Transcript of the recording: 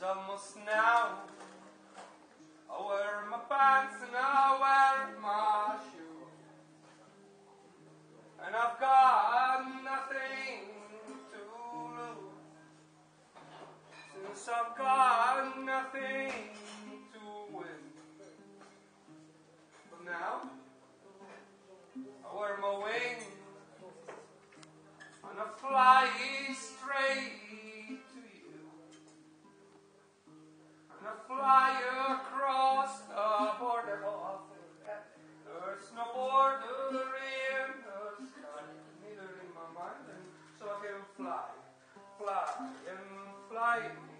almost now. I wear my pants and I wear my shoes, and I've got nothing to lose, since I've got nothing to win. But now I wear my wings and I fly straight to you, and I fly across the border. There's no border in the sky, neither in my mind, and so I can fly, and fly.